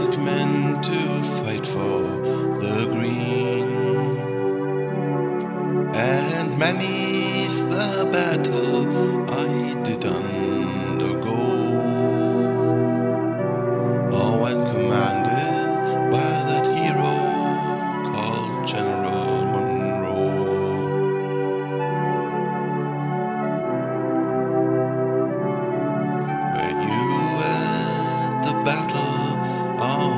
brave men to fight for the green, and many's the battle I did undergo, oh, and commanded by that hero called General Monroe. Were you at the Battle of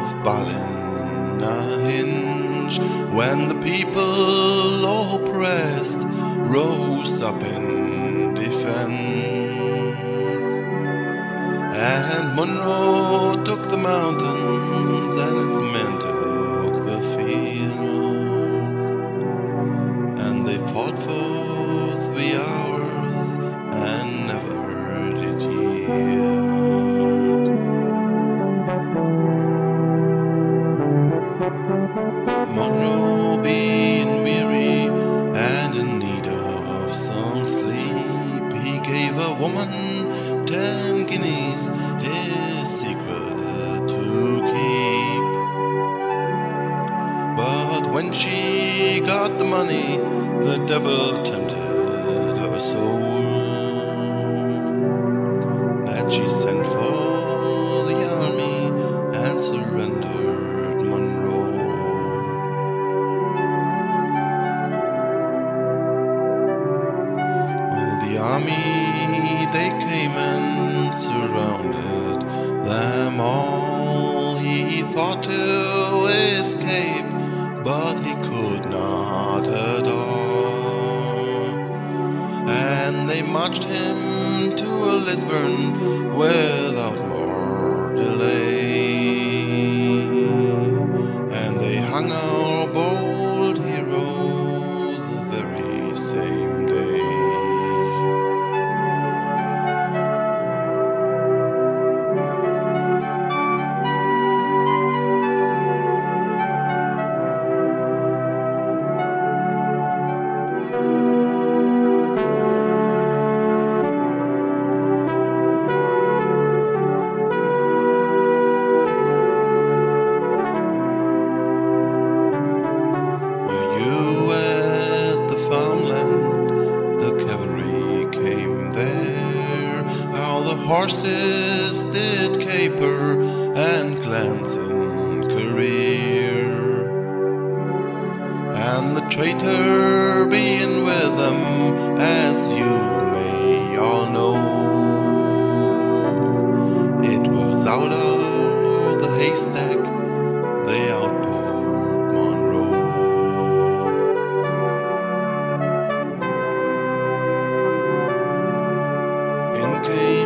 Hinge, when the people oppressed rose up in defense, and Monroe took the mountains and his men took the fields, and they fought for 3 hours and never did yield. Monroe, being weary and in need of some sleep, he gave a woman 10 guineas, his secret to keep. But when she got the money, the devil tempted her soul, that she sent for the army and surrendered Monroe. The army, they came and surrounded them all. He thought to escape, but he could not at all. And they marched him to Lisbon without more delay, and they hung our bold hero the very same day. Horses did caper and glance in career, and the traitor being with them, as you may all know, it was out of the haystack they outpoured Monroe. In came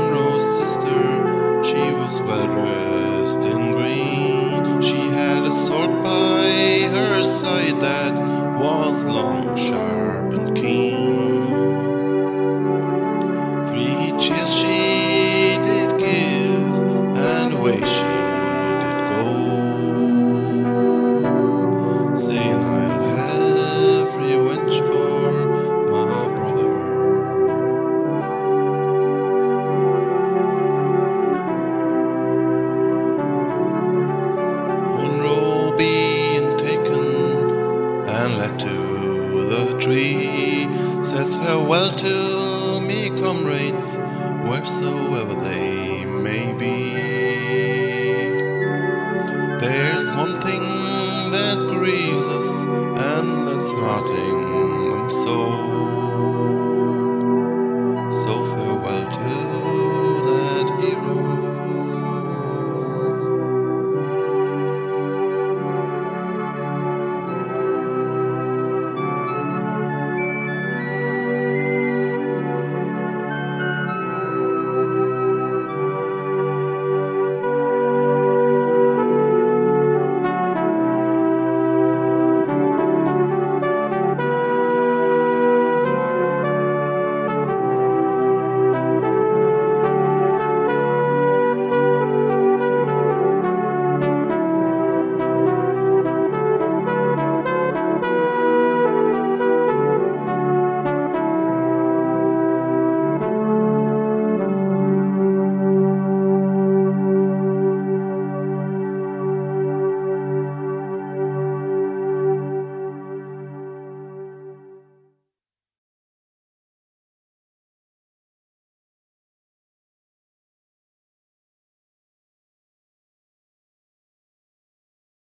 well dressed in green. She had a sword by her side that was long, sharp, and keen. 3 cheers she did give, and away she did go, saying, I'll have revenge for my brother. And led to the tree, says farewell to me, comrades, wheresoever they may be. There's one thing